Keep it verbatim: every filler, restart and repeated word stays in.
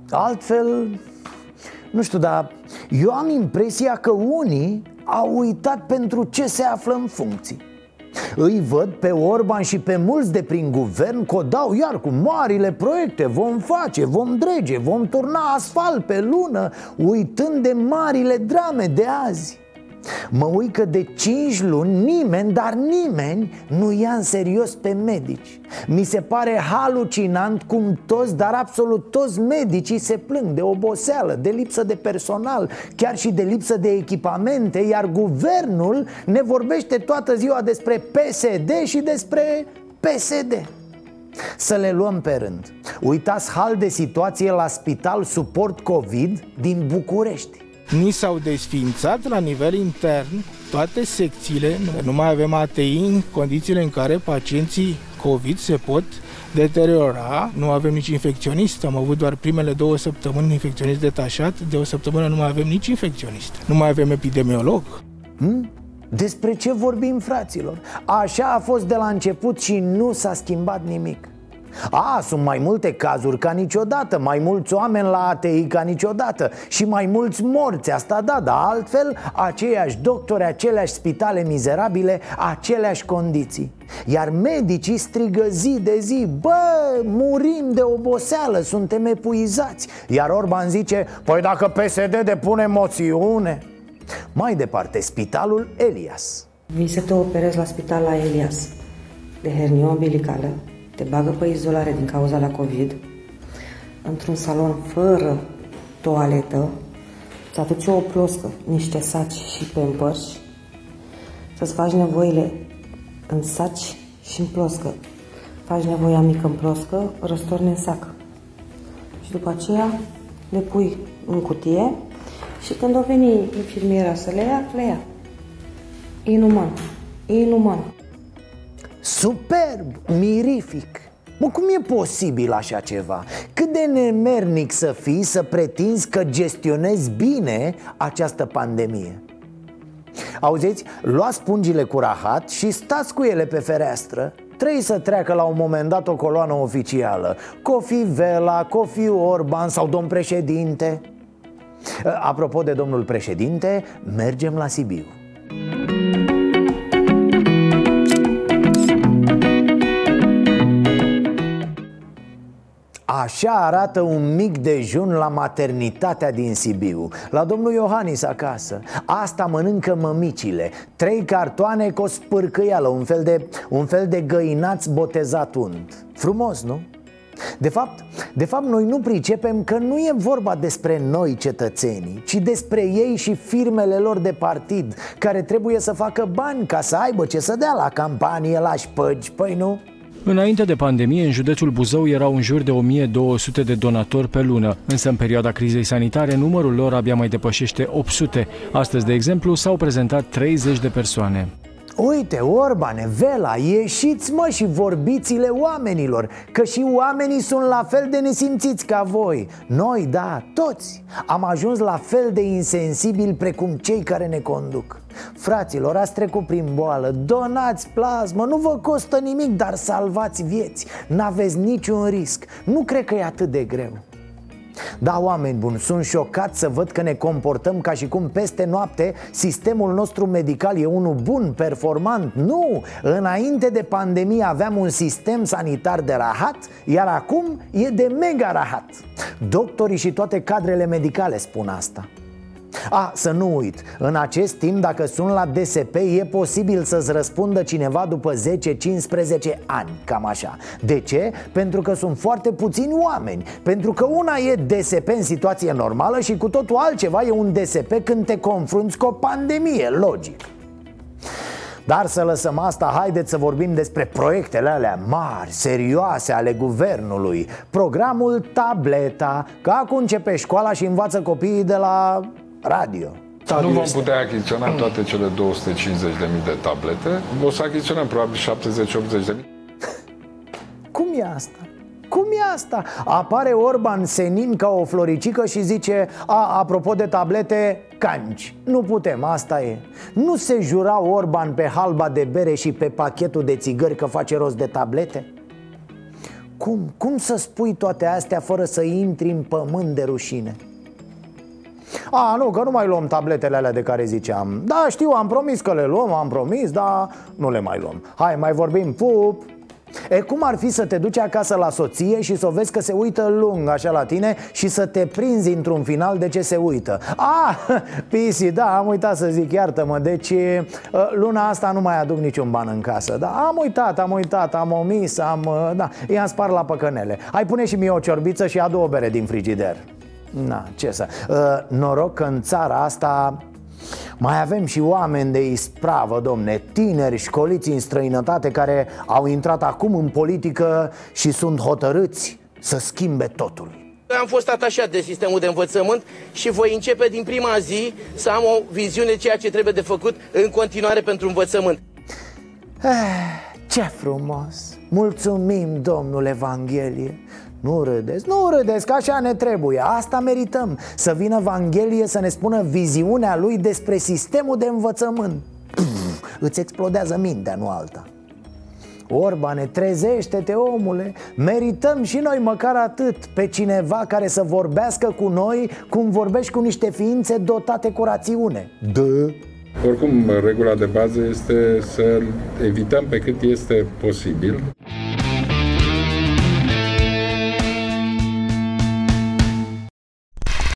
Altfel, nu știu, dar eu am impresia că unii au uitat pentru ce se află în funcții. Îi văd pe Orban și pe mulți de prin guvern că o dau iar cu marile proiecte. Vom face, vom drege, vom turna asfalt pe lună, uitând de marile drame de azi. Mă uit că de cinci luni nimeni, dar nimeni nu ia în serios pe medici. Mi se pare halucinant cum toți, dar absolut toți medicii se plâng de oboseală, de lipsă de personal, chiar și de lipsă de echipamente. Iar guvernul ne vorbește toată ziua despre P S D și despre P S D. Să le luăm pe rând. Uitați hal de situație la Spital Suport COVID din București. Ni s-au desființat la nivel intern toate secțiile, nu mai avem A T I în condițiile în care pacienții COVID se pot deteriora. Nu avem nici infecționist, am avut doar primele două săptămâni infecționist detașat, de o săptămână nu mai avem nici infecționist, nu mai avem epidemiolog. Hmm? Despre ce vorbim, fraților? Așa a fost de la început și nu s-a schimbat nimic. A, sunt mai multe cazuri ca niciodată, mai mulți oameni la A T I ca niciodată și mai mulți morți, asta da, dar altfel aceiași doctori, aceleași spitale mizerabile, aceleași condiții. Iar medicii strigă zi de zi: bă, murim de oboseală, suntem epuizați. Iar Orban zice: păi dacă P S D depune moțiune. Mai departe, Spitalul Elias. Vii să te operezi la Spital la Elias de hernie umbilicală, te bagă pe izolare din cauza la COVID, într-un salon fără toaletă, îți aduce o ploscă, niște saci și pampers, să-ți faci nevoile în saci și în ploscă. Faci nevoia mică în ploscă, răstorni în sac. Și după aceea le pui în cutie și când o veni infirmiera să le ia, le ia. Inuman. Inuman. Superb, mirific. Mă, cum e posibil așa ceva? Cât de nemernic să fii să pretinzi că gestionezi bine această pandemie. Auziți, luați pungile cu rahat și stați cu ele pe fereastră. Trebuie să treacă la un moment dat o coloană oficială. Cofi Vela, Cofi Orban sau domn președinte. Apropo de domnul președinte, mergem la Sibiu. Așa arată un mic dejun la maternitatea din Sibiu, la domnul Iohannis acasă. Asta mănâncă mămicile. Trei cartoane cu o spârcăială, un fel de, un fel de găinaț botezat unt. Frumos, nu? De fapt, de fapt, noi nu pricepem că nu e vorba despre noi cetățenii, ci despre ei și firmele lor de partid, care trebuie să facă bani ca să aibă ce să dea la campanie, la șpăgi, păi nu? Înainte de pandemie, în județul Buzău erau în jur de o mie două sute de donatori pe lună, însă în perioada crizei sanitare numărul lor abia mai depășește opt sute. Astăzi, de exemplu, s-au prezentat treizeci de persoane. Uite, Orbane, Vela, ieșiți mă și vorbiți-le oamenilor, că și oamenii sunt la fel de nesimțiți ca voi. Noi, da, toți am ajuns la fel de insensibili precum cei care ne conduc. Fraților, ați trecut prin boală, donați plasmă, nu vă costă nimic, dar salvați vieți. N-aveți niciun risc, nu cred că e atât de greu. Da, oameni buni, sunt șocat să văd că ne comportăm ca și cum peste noapte sistemul nostru medical e unul bun, performant. Nu! Înainte de pandemie aveam un sistem sanitar de rahat, iar acum e de mega rahat. Doctorii și toate cadrele medicale spun asta. A, să nu uit, în acest timp, dacă sunt la D S P, e posibil să-ți răspundă cineva după zece cincisprezece ani, cam așa. De ce? Pentru că sunt foarte puțini oameni. Pentru că una e D S P în situație normală și cu totul altceva e un D S P când te confrunți cu o pandemie, logic. Dar să lăsăm asta, haideți să vorbim despre proiectele alea mari, serioase ale guvernului. Programul Tableta, că acum începe școala și învață copiii de la radio. Nu vom putea achiziționa toate cele două sute cincizeci de mii de tablete. O să achiziționăm probabil șaptezeci optzeci de mii. Cum e asta? Cum e asta? Apare Orban senin ca o floricică și zice: a, apropo de tablete, canci. Nu putem, asta e. Nu se jura Orban pe halba de bere și pe pachetul de țigări că face rost de tablete? cum? Cum să spui toate astea fără să intri în pământ de rușine? A, nu, că nu mai luăm tabletele alea de care ziceam. Da, știu, am promis că le luăm, am promis, dar nu le mai luăm. Hai, mai vorbim, pup. E, cum ar fi să te duci acasă la soție și să o vezi că se uită lung așa la tine și să te prinzi într-un final de ce se uită? Ah, Pisi, da, am uitat să zic, iartă-mă. Deci luna asta nu mai aduc niciun ban în casă. Da, am uitat, am uitat, am omis, am, da, i-am spart la păcănele. Hai, pune și mie o ciorbiță și adu o bere din frigider. Na, ce să... Uh, noroc că în țara asta mai avem și oameni de ispravă, domne. Tineri școliți în străinătate care au intrat acum în politică și sunt hotărâți să schimbe totul. Am fost atașat de sistemul de învățământ și voi începe din prima zi să am o viziune ceea ce trebuie de făcut în continuare pentru învățământ. Eh, ce frumos! Mulțumim, domnul Evanghelie. Nu râdeți, nu râdeți, că așa ne trebuie. Asta merităm, să vină Evanghelie să ne spună viziunea lui despre sistemul de învățământ. Pff, îți explodează mintea, nu alta. Orbane, trezește-te, omule. Merităm și noi măcar atât, pe cineva care să vorbească cu noi cum vorbești cu niște ființe dotate cu rațiune. Dă. Oricum, regula de bază este să evităm pe cât este posibil